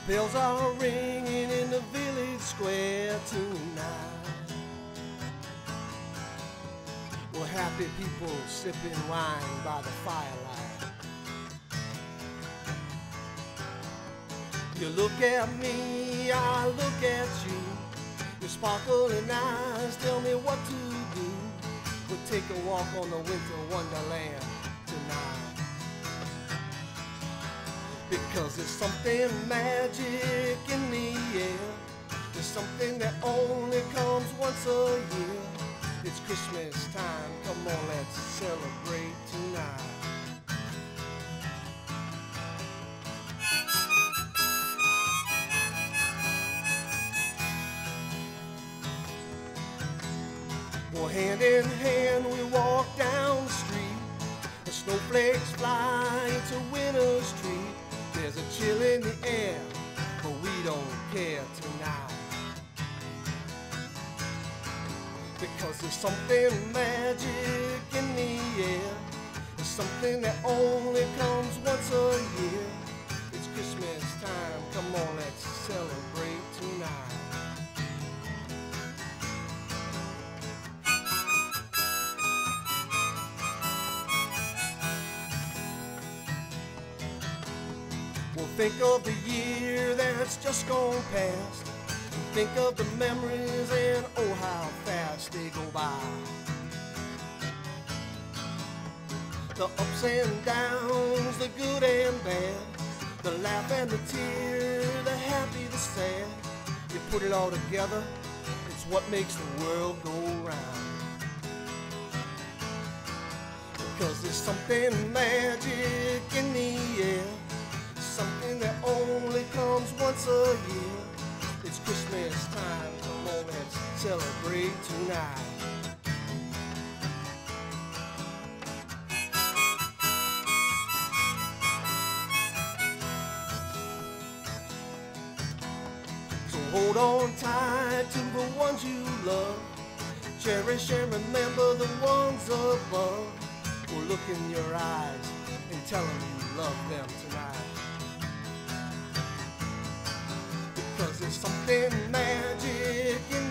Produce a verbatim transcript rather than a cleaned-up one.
Bells are ringing in the village square tonight. Well, happy people sipping wine by the firelight. You look at me, I look at you. Your sparkling eyes tell me what to do. We'll take a walk on the winter wonderland tonight. Because there's something magic in the air. There's something that only comes once a year. It's Christmas time, come on, let's celebrate tonight. Well, hand in hand we walk down the street. The snowflakes fly into winter's treat. There's a chill in the air, but we don't care tonight. Because there's something magic in the air. There's something that only comes once a year. It's Christmas time, come on, let's celebrate tonight. Well, think of the year that's just gone past. Think of the memories and oh how fast they go by. The ups and downs, the good and bad, the laugh and the tear, the happy, the sad. You put it all together, it's what makes the world go round. Because there's something magic in the air. Something that only comes once a year. It's Christmas time, come on, let's celebrate tonight. So hold on tight to the ones you love. Cherish and remember the ones above. Well, look in your eyes and tell them you love them tonight. Because there's something magic in